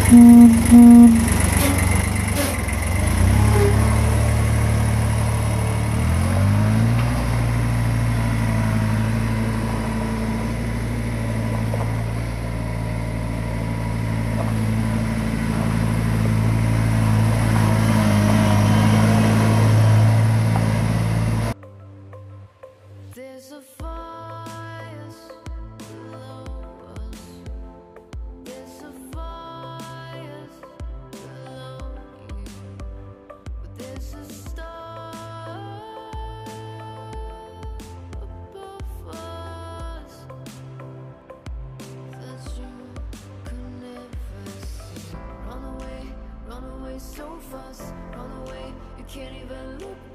There's a fire below us. There's a fire below you. But there's a star above us that you could never see. Run away so fast. Run away, you can't even look